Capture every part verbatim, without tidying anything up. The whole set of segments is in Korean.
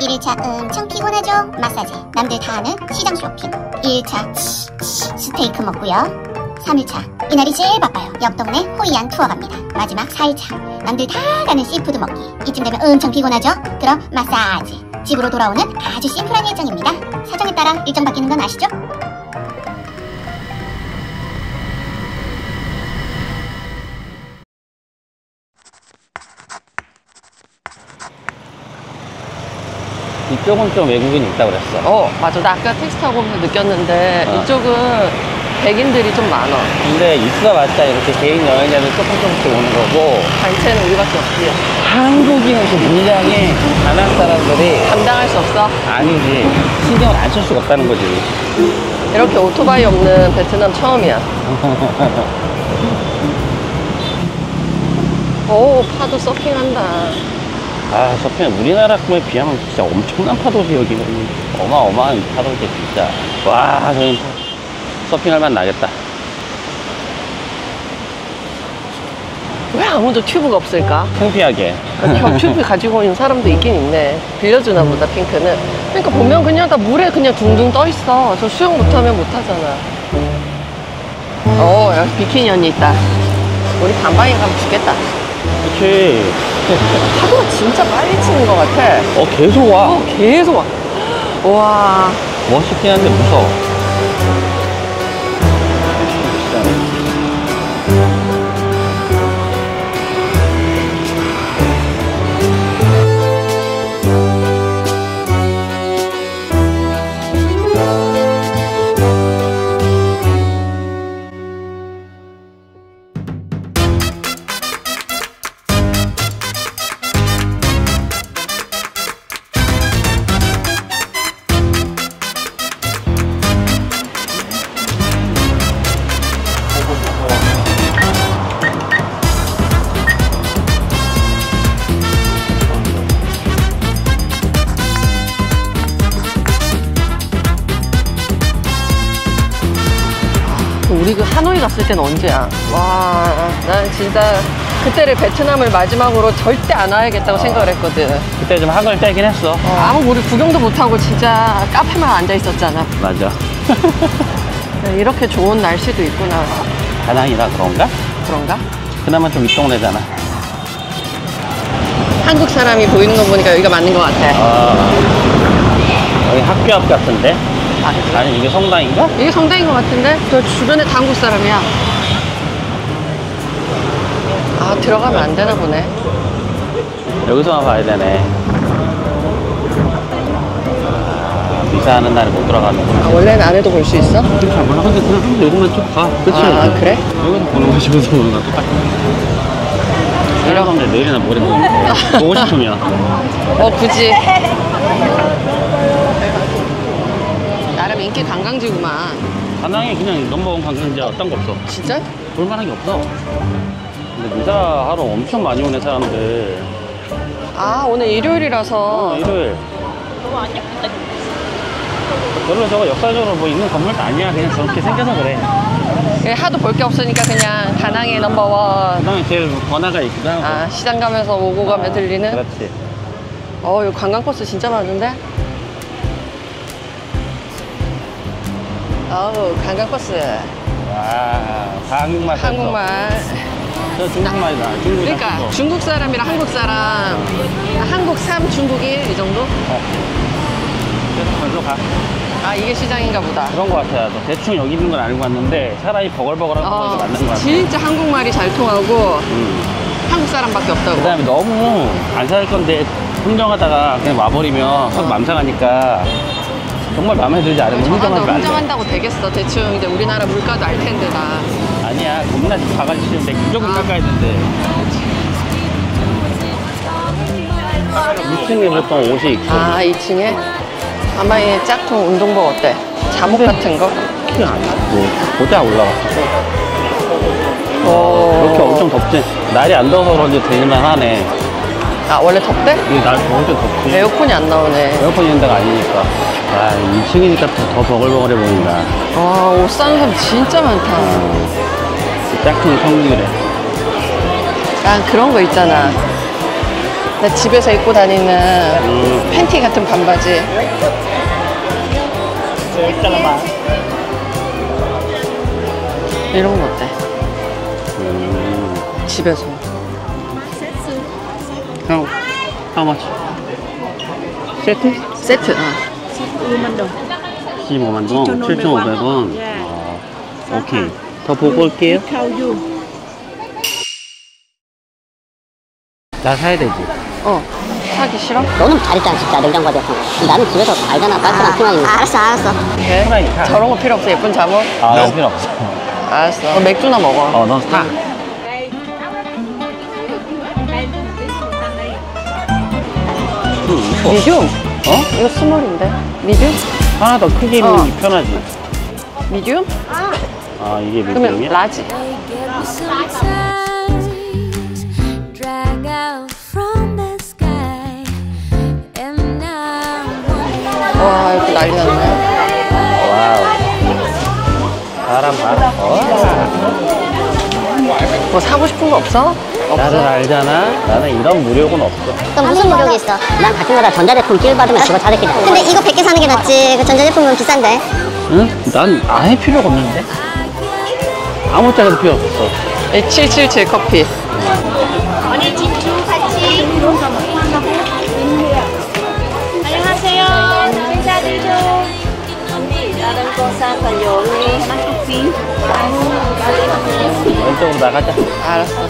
일 일차 엄청 피곤하죠? 마사지. 남들 다 아는 시장 쇼핑. 이 일차 치, 치, 스테이크 먹고요. 삼 일차 이날이 제일 바빠요. 옆 동네 호이안 투어 갑니다. 마지막 사 일차 남들 다 가는 씨푸드 먹기. 이쯤 되면 엄청 피곤하죠? 그럼 마사지. 집으로 돌아오는 아주 심플한 일정입니다. 사정에 따라 일정 바뀌는 건 아시죠? 이쪽은 좀 외국인이 있다 그랬어. 어 맞아, 나 아까 택시 타고 오면서 느꼈는데 어. 이쪽은 백인들이 좀 많아. 근데 이수가 맞자 이렇게 개인 여행자들 조금 조금씩 오는 거고 단체는 우리밖에 없지. 한국인은 그 물량이 다른 사람들이 감당할 수 없어? 아니지, 신경을 안 쓸 수가 없다는 거지. 이렇게 오토바이 없는 베트남 처음이야. 오, 파도 서핑한다. 아, 서핑은 우리나라 꿈에 비하면 진짜 엄청난 파도지. 여기는 어마어마한 파도지 진짜. 와, 저기 서핑할 맛 나겠다. 왜 아무도 튜브가 없을까? 창피하게. 아, 튜브 가지고 있는 사람도 있긴 있네. 빌려주나 보다, 핑크는. 그러니까 보면 그냥 다 물에 그냥 둥둥 떠 있어. 저 수영 못하면 못하잖아. 어, 여기 비키니 언니 있다. 우리 반바이 가면 죽겠다. 그치. 파도가 진짜 빨리 치는 것 같아. 어, 계속 와. 어, 계속 와. 와. 멋있긴 한데 무서워. 우리 그 하노이 갔을 때는 언제야? 와, 난 진짜 그때를 베트남을 마지막으로 절대 안 와야겠다고 어. 생각을 했거든. 그때 좀 학을 떼긴 했어. 어, 아무 우리 구경도 못하고 진짜 카페만 앉아 있었잖아. 맞아. 이렇게 좋은 날씨도 있구나. 다낭이라 그런가? 그런가? 그나마 좀 윗동네잖아. 한국 사람이 보이는 거 보니까 여기가 맞는 것 같아. 아, 여기 학교 앞 같은데? 아, 그래? 아니, 이게 성당인가? 이게 성당인 것 같은데? 저 주변에 다 한국 사람이야. 아, 들어가면 안 되나 보네. 여기서만 봐야 되네. 아, 미사하는 날에 못 들어가는구나. 아, 원래는 안에도 볼 수 있어? 잘 몰라. 근데 그냥 한번 요것만 쭉 가. 그치? 아, 그래? 여기서 보는 거지, 여기서 보는 거랑 똑같아. 내려가면 내일이나 모레면 보고 싶으면. 어, 굳이. 나름 인기 관광지구만. 다낭에 그냥 넘버원 관광지야. 어떤 거 없어. 진짜? 볼만한 게 없어. 근데 미사하러 엄청 많이 오네, 사람들. 아, 오늘 일요일이라서. 어, 일요일. 너무 안 예쁘다. 별로 저거 역사적으로 뭐 있는 건물도 아니야. 그냥 저렇게 생겨서 그래. 하도 볼 게 없으니까 그냥 다낭의 넘버원. 다낭에 제일 번화가 있기도 하고. 아, 시장 가면서 오고 가면 아, 들리는? 그렇지. 어, 이거 관광 코스 진짜 많은데? 어우, 관광 코스. 와, 한국말. 한국말. 저 중국말이다. 중국이다. 그러니까 중국. 중국 사람이랑 한국 사람, 한국 삼, 중국 일 이 정도? 어. 계속 걸로 가. 아, 이게 시장인가 보다. 그런 거 같아요. 대충 여기 있는 건 알고 왔는데 사람이 버글버글한 거 어, 맞는 거 같아. 진짜 한국말이 잘 통하고 음. 한국 사람밖에 없다고. 그 다음에 너무 안 살 건데 흥정하다가 그냥 와버리면 확 맘상하니까 정말 마음에 들지 않으면 저한테 흥정하면 안 돼. 흥정한다고 되겠어. 대충 이제 우리나라 물가도 알 텐데 나. 아니야, 겁나 바가지 씌우는데 무조건 아. 깎아야 된대. 이 층에 보통 옷이 있고. 아, 이 층에? 아마 이 짝퉁 운동복 어때? 잠옷 같은 거? 키가 안 뭐, 보다 올라갔어. 오. 이렇게 엄청 덥지. 날이 안 더워서 그런지 되만 하네. 아, 원래 덥대? 이게 날 더울 때 덥지. 에어컨이 안 나오네. 에어컨 있는 데가 아니니까. 아, 이 층이니까 더 버글버글해 보인다. 와, 옷 사는 사람 진짜 많다. 어, 짝퉁이 성공이래. 난 그런 거 있잖아. 나 집에서 입고 다니는 음. 팬티 같은 반바지. 이런 거 어때? 음. 집에서. How, how much? 세트? 세트. 어. 십오만 동, 칠천오백 원. 아, 오케이. 더 보고 올게요. 나 사야 되지. 어. 사기 싫어? 너는 잘했잖아 진짜 냉장고 같은 거. 나는 집에서 알잖아 깔끔한 피만 있는 거. 알았어 알았어. 오케이. 프라이 사. 저런 거 필요 없어. 예쁜 잠옷. 아, 난 필요 없어. 알았어. 어, 맥주나 먹어. 어, 넌 사. 음, 이뻐. 미디움? 어? 이거 스몰인데. 미디움? 하나 더 크게 입는 어. 게 편하지. 미디움? 아, 이게 그러면 미디움이야? 라지. 와, 이렇게 난리 났네. 와우. 바람 봐. 뭐 사고 싶은 거 없어? 나를 알잖아. 나는 이런 무력은 없어. 또 무슨 무력이 있어? 난 같은 거다 전자제품 낄 받으면 그거 사겠겠다. 근데 이거 백 개 사는 게 낫지. 그 전자제품은 비싼데. 응? 난 아예 필요가 없는데? 아무 짝에도 필요 없어. 이 칠칠칠 커피. 언니 진주 같이 안녕하세요. 인사드리죠. 언니 다른 거 사가요. 언니 커피. 왼쪽으로 나가자. 알았어.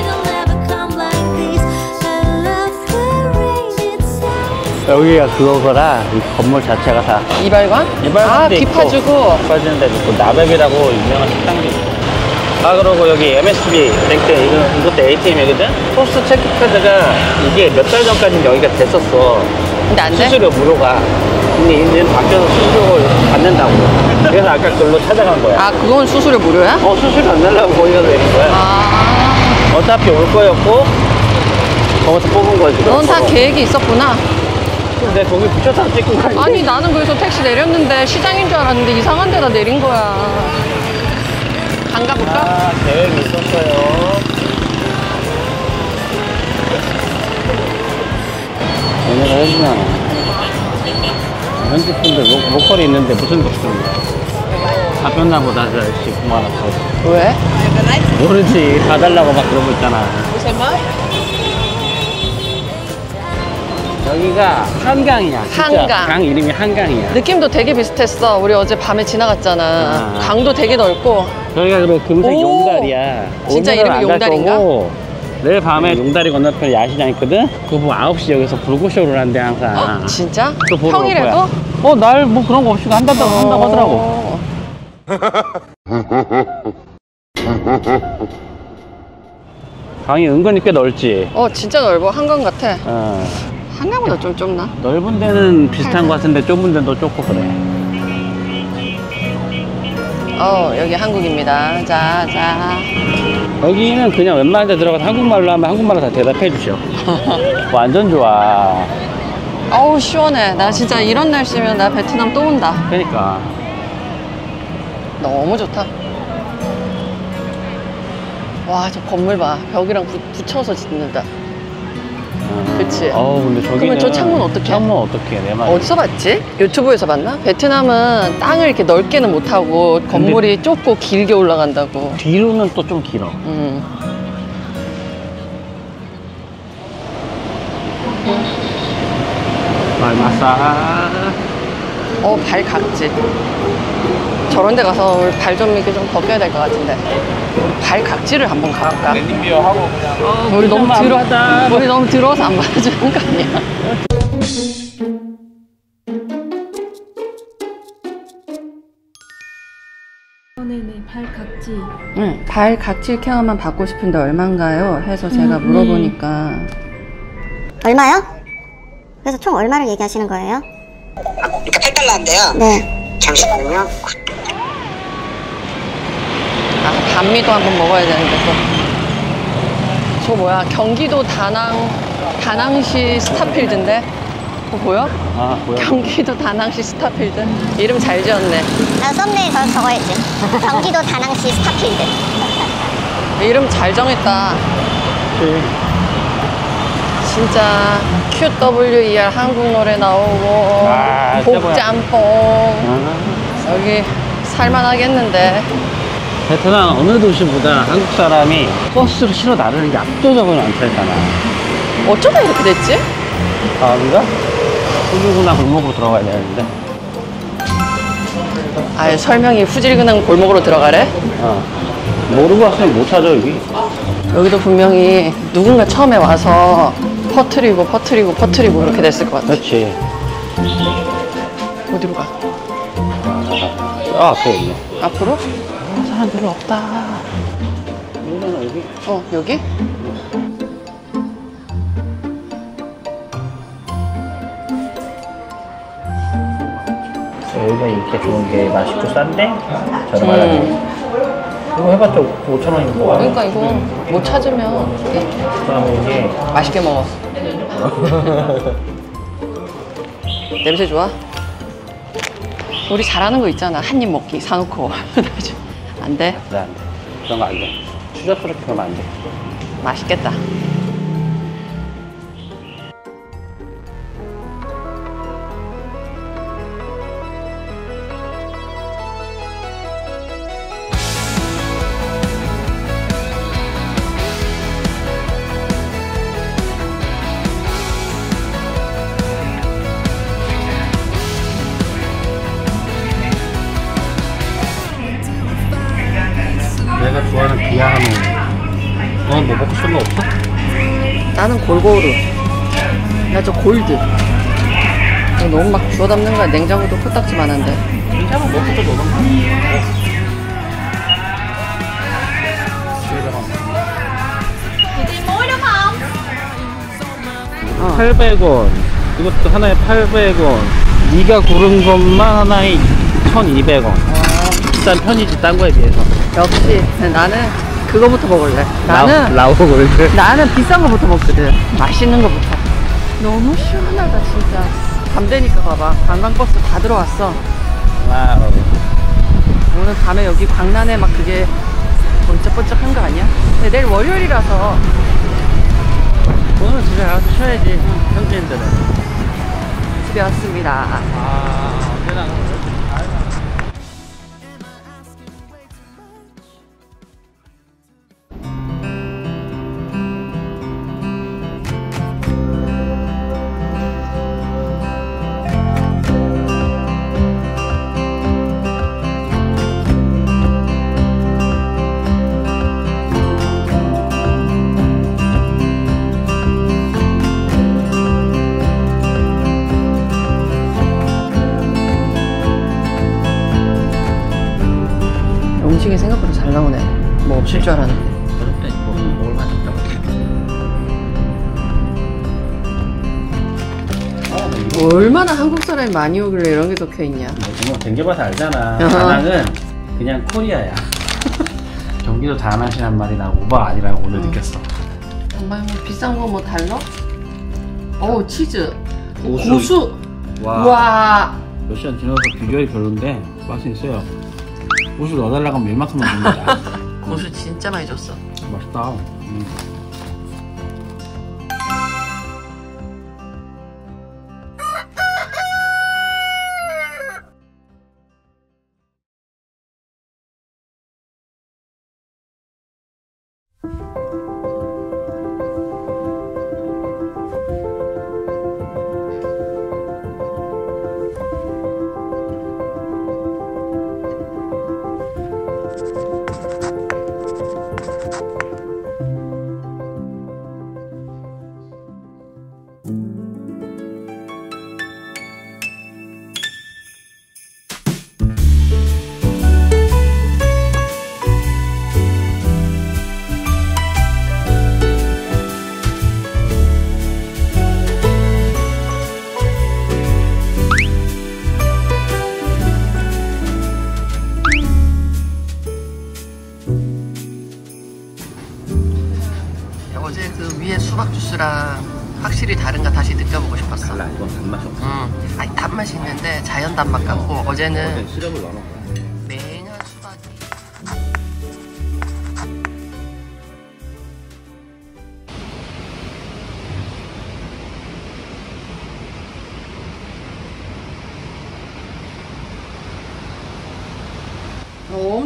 여기가 그거더라. 이 건물 자체가 다. 이발관? 아, 비 파주고. 비 파주는 데도 있고, 나베비라고 유명한 식당도 있고. 아, 그리고 여기 엠에스비 뱅크, 이거, 이것도 에이티엠이거든? 소스 체크카드가 이게 몇 달 전까지는 여기가 됐었어. 근데 안 돼? 수수료 무료가. 근데 이제는 바뀌어서 수수료 받는다고. 그래서 아까 그걸로 찾아간 거야. 아, 그건 수수료 무료야? 어, 수수료 안 내려고 거기가 되는 거야. 아, 어차피 올 거였고, 거기서 뽑은 거지. 넌 다 계획이 있었구나. 근데 거기 붙여서 찍고 가지. 아니, 나는 그래서 택시 내렸는데 시장인 줄 알았는데 이상한 데다 내린 거야. 안 가볼까? 아, 계획이 있었어요. 얘네가 해주잖아. 현지 분들 로, 로컬이 있는데 무슨 복수인데? 잡혔나 보다, 저 아저씨 그만 앞서. 왜? 모르지. 봐달라고 막 그러고 있잖아. 여기가 한강이야. 진짜. 한강. 강 이름이 한강이야. 느낌도 되게 비슷했어. 우리 어제 밤에 지나갔잖아. 아. 강도 되게 넓고. 저희가 그래 금색 오! 용다리야. 진짜 오늘은 이름이 안갈 용다리인가? 거고, 내일 밤에 용다리 건너편에 야시장 있거든? 그거 보고 아홉 시 여기서 불고쇼를 한대 항상. 헉, 진짜? 또 보러 올 평일에도? 거야. 어, 날 뭐 그런 거 없이 한다고 한다고 하더라고. 어. 강이 은근히 꽤 넓지. 어, 진짜 넓어. 한강 같아. 어. 한강보다 좀 좁나? 넓은 데는 비슷한 거 같은데 좁은 데도 좁고 그래. 어, 여기 한국입니다. 자, 자. 여기는 그냥 웬만한 데 들어가서 한국말로 하면 한국말로 다 대답해 주셔. 완전 좋아. 어우, 시원해. 나 진짜 이런 날씨면 나 베트남 또 온다. 그러니까. 너무 좋다. 와, 저 건물 봐. 벽이랑 부, 붙여서 짓는다. 어. 그치? 어우, 근데 저기는. 그러면 저 창문 어떡해? 창문 어떡해, 내 말. 어디서 봤지? 유튜브에서 봤나? 베트남은 땅을 이렇게 넓게는 못하고 건물이 좁고 길게 올라간다고. 뒤로는 또 좀 길어. 음. 말마사. 어, 발 각지. 저런 데 가서 우리 발 좀 이렇게 좀 벗겨야 될 것 같은데. 우리 발 각지를 한번 가볼까? 랜딩비어 하고 그냥. 우리 너무 들어, 하다. 우리 너무 들어와서 안 받아주는 거 아니야? 네네 발 각지. 응, 발 각질 케어만 받고 싶은데 얼마인가요? 해서 제가 음, 물어보니까 얼마요? 그래서 총 얼마를 얘기하시는 거예요? 그러니까 팔 달러인데요. 네. 잠시만요. 아, 반미도 한번 먹어야 되는데 또. 저 뭐야, 경기도 다낭, 다낭시 스타필드인데? 그거 보여? 아, 뭐야. 경기도 다낭시 스타필드. 이름 잘 지었네. 난 썸네일 저 적어야지. 경기도 다낭시 스타필드. 이름 잘 정했다. 진짜 큐 더블유 이 알 한국 노래 나오고 아, 복짬뽕 아. 여기 살만하겠는데. 베트남 어느 도시보다 한국 사람이 버스로 실어 나르는 게 압도적으로 많다잖아. 어쩌다 이렇게 됐지? 아, 우리가 후지구나 골목으로 들어가야 되는데. 아예 설명이 후질근한 골목으로 들어가래? 어. 모르고 왔으면 못 찾아, 여기. 여기도 분명히 누군가 처음에 와서 퍼트리고 퍼트리고 퍼트리고 그렇게 됐을 것 같아. 그렇지. 어디로 가? 아, 앞에 있네. 앞으로? 어, 사람 별로 없다. 여기잖아, 여기. 어, 여기? 여기가 이렇게 좋은 게 맛있고 싼데 저렴하다. 음. 이거 해봤자 오천 원이고 뭐야? 그러니까 이거 못 찾으면 그다음에 이게 맛있게 먹어. 냄새 좋아? 우리 잘하는 거 있잖아. 한 입 먹기 사놓고. 안 돼? 네, 안 돼. 그런 거 안 돼. 추잡스럽게 하면 안 돼. 맛있겠다. 내가 좋아하는 비아하노. 넌 뭐 먹고 싶은 거 없어? 나는 골고루. 나 저 골드. 이거 너무 막 주워 담는 거야. 냉장고도 코딱지 많은데. 괜찮아, 먹고 또 먹으면 어. 팔백 원. 이것도 하나에 팔백 원. 네가 고른 것만 하나에 천이백 원. 비싼 편이지, 딴 거에 비해서. 역시 나는 그거부터 먹을래. 나는 라오 골드. 나는 비싼 거부터 먹거든. 맛있는 거부터. 너무 시원하다 진짜. 밤 되니까 봐봐. 관광버스 다 들어왔어. 와우. 오늘 밤에 여기 광란에 막 그게 번쩍번쩍한 거 아니야? 근데 내일 월요일이라서 오늘 집에 가서 쉬어야지, 현지인들은. 집에 왔습니다. 아, 언제나. 음식이 생각보다 잘 나오네. 뭐 없을 줄 알았는데. 그럴 때 뭐, 먹을 맛 있다고. 얼마나 한국 사람이 많이 오길래 이런 게 적혀있냐. 뭐 댕겨봐서 알잖아. 어허. 다낭은 그냥 코리아야. 경기도 다낭이란 말이 나 오바 아니라고 오늘 어. 느꼈어. 정말 뭐 비싼 거 뭐 달러? 어우 치즈. 고수. 고수. 와. 와. 러시안 지나서 비주얼이 별론데 맛은 있어요. 고수 넣어달라고 하면 웬만큼만 줍니다. 고수 진짜 많이 줬어. 맛있다. 음. 어제 그 위에 수박 주스랑 확실히 다른가 다시 느껴보고 싶었어. 달라, 이건 단맛이 없어. 응. 아니 단맛이 있는데 자연 단맛 같고 어. 어제는 시럽을 넣어놓은 거야. 맹한 수박이.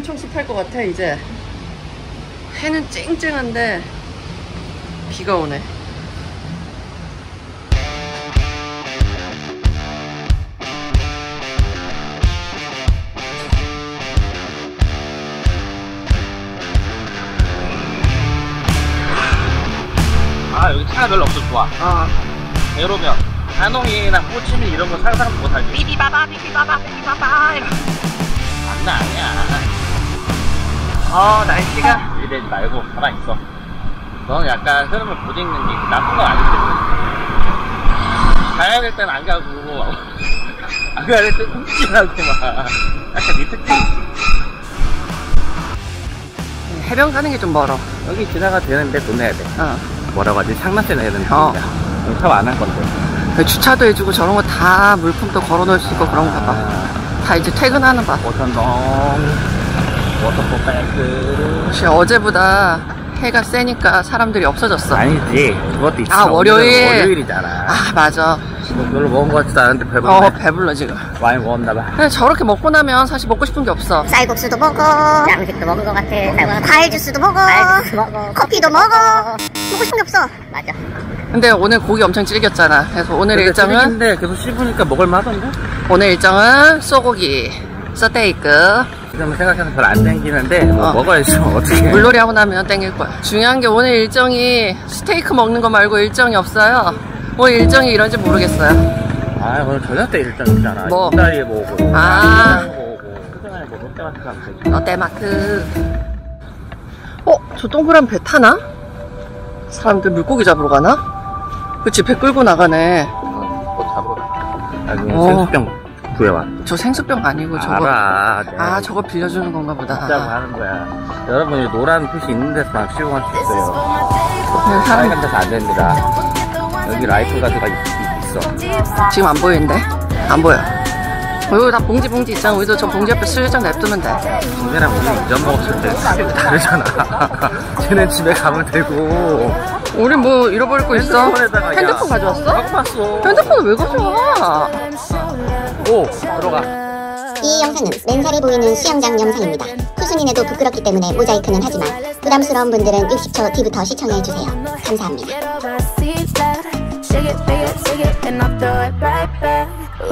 엄청 습할 것 같아. 이제 해는 쨍쨍한데 비가 오네. 아 여기 차가 별로 없어. 좋아. 아, 에로면 한홍이나 호치민 이런 거 상상도 못하지. 비비바바 비비바바 비비바바 이런 장난 아니야. 어 날씨가 이러지 말고 가만히 있어. 너는 약간 흐름을 못 읽는 게 나쁜 건 아닌데 가야 될 때는 안 가고 안 가야 될 때는 움찔하고 막 약간 네 특징이 있지. 해변 가는 게 좀 멀어. 여기 지나가 되는데 돈 내야 돼. 어. 뭐라고 하지? 상납세 내야 되는데 어. 샤워 안 할 건데. 주차도 해주고 저런 거 다 물품도 걸어 놓을 수 있고 그런 거 봐봐. 다 이제 퇴근하는 봐. 오천동 워터포크백스. 혹시 어제보다 해가 세니까 사람들이 없어졌어. 아니지 그것도 있어. 아, 월요일. 월요일이잖아. 아, 맞아. 뭐 별로 먹은 것 같지도 않은데 배불러. 어, 배불러 지금. 많이 먹었나봐. 근데 저렇게 먹고 나면 사실 먹고 싶은 게 없어. 쌀국수도 먹어, 양식도 먹은 것 같아, 과일 주스도 먹어, 과일 주스 먹어, 커피도 먹어. 먹고 싶은 게 없어. 맞아. 근데 오늘 고기 엄청 질겼잖아. 그래서 오늘 일정은 근데 계속 씹으니까 먹을만 하던데? 오늘 일정은 소고기, 스테이크. 지금 생각해서 별로 안 땡기는데 뭐 어. 먹어야지 어떻게. 물놀이 하고 나면 땡길 거야. 중요한 게 오늘 일정이 스테이크 먹는 거 말고 일정이 없어요. 오늘 일정이 이런지 모르겠어요. 아 오늘 저녁 때 일정 있잖아. 뭐? 이따리에 뭐고 아. 뭐고 그전에 뭐 롯데마트 가면 되지. 롯데마트. 어? 저 동그란 배 타나? 사람들 물고기 잡으러 가나? 그치, 배 끌고 나가네. 뭐 잡으러 가. 나중에 어. 생수병 구해와. 저 생수병 아니고 저거. 알아. 아, 저거 빌려주는 건가 보다. 잡자고 하는 거야. 여러분이 노란 표시 있는 데서만 시공할 수 있어요. 그냥 사람 빨간 데서 안 됩니다. 여기 라이프 가드가 있어. 지금 안 보이는데? 안 보여. 어, 여기 다 봉지 봉지 있잖아. 우리도 저 봉지 옆에 슬쩍 냅두면 돼. 쟤네랑 우리 이전 먹었을 때 스타일이 다르잖아. 쟤네 집에 가면 되고. 우리 뭐 잃어버릴 거 있어? 핸드폰에다가, 야, 핸드폰 가져왔어? 갖고 왔어. 핸드폰을 왜 가져와? 오, 들어가. 이 영상은 맨살이 보이는 수영장 영상입니다. 투순이네도 부끄럽기 때문에 모자이크는 하지만 부담스러운 분들은 육십 초 뒤부터 시청해주세요. 감사합니다. Shake it, shake it, shake it, and I'll throw it right back.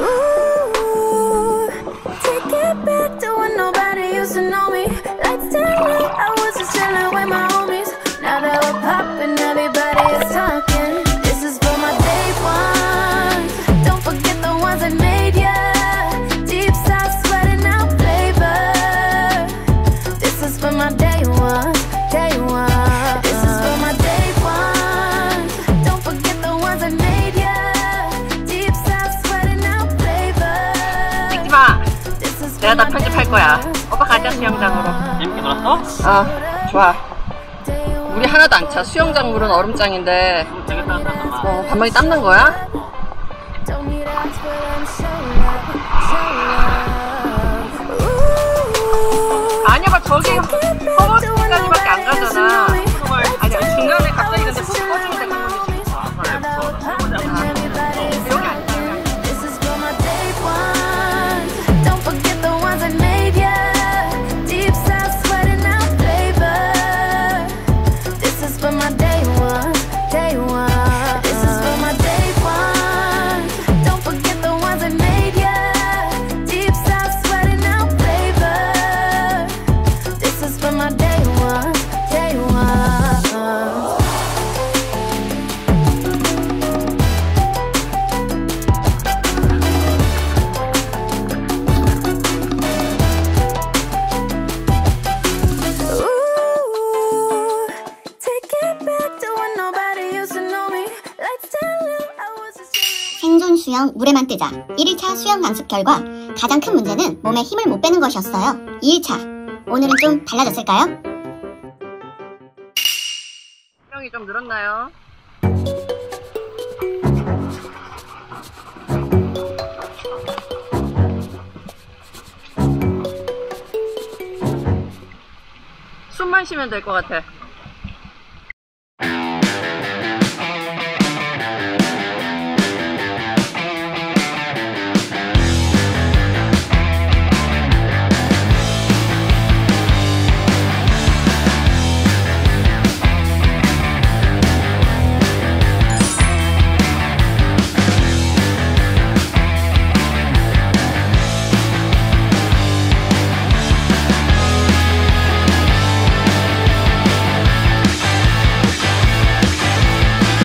Ooh, take it back to when nobody used to know me. Lights down low, I was just chilling with my homies. Now that we're popping, everybody is talking. This is for my day ones. Don't forget the ones that made ya. Deep south sweating out flavor. This is for my day ones, day ones. This is for my day ones. Don't forget the ones that made ya. Deep south sweating out flavor. 찍지 마. This is 내가 for 다 my 편집할 day 거야. ones. 오빠 가자, 수영장으로. 재밌게 놀았어? 아, 좋아. 물이 하나도 안 차. 수영장 물은 얼음장인데. 되게 따뜻하다. 어, 반방이 땀난 거야? Don't need eyes for them, show love, show love. Ooh. 아니야, 저기 허벅지까지밖에 안 가잖아. 아니야, 중간에 갑자기 근데 훅 꺼지면 돼. This is for my day ones. Don't forget the ones that made ya. Deep south sweating out flavor. This is for my day ones, day ones. This is for my day ones. Don't forget the ones that made ya. Deep south sweating out flavor. This is for my day ones, day ones. Ooh, take it back to when nobody used to know me. Lights down low, I was just chilling. 생존 수영 물에만 뜨자. 일 일차 수영 강습 결과 가장 큰 문제는 몸에 힘을 못 빼는 것이었어요. 이 일차 오늘은 좀 달라졌을까요? 수영이 좀 늘었나요? 숨만 쉬면 될 것 같아.